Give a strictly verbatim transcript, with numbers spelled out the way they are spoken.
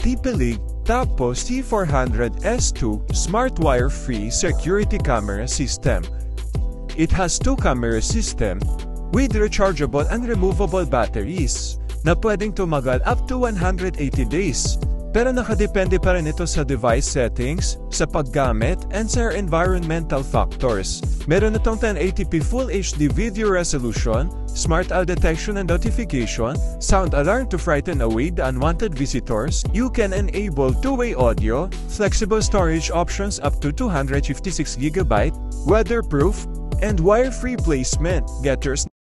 Bldg Tapo C four hundred S two Smart Wire-Free Security Camera System. It has two camera system with rechargeable and removable batteries na pwedeng tumagal up to one hundred eighty days. Pero nakadepende pa rin ito sa device settings, sa paggamit, and sa environmental factors. Meron itong ten eighty p Full H D video resolution, smart eye detection and notification, sound alarm to frighten away the unwanted visitors. You can enable two-way audio, flexible storage options up to two hundred fifty-six gigabytes, weatherproof, and wire-free placement. Get yours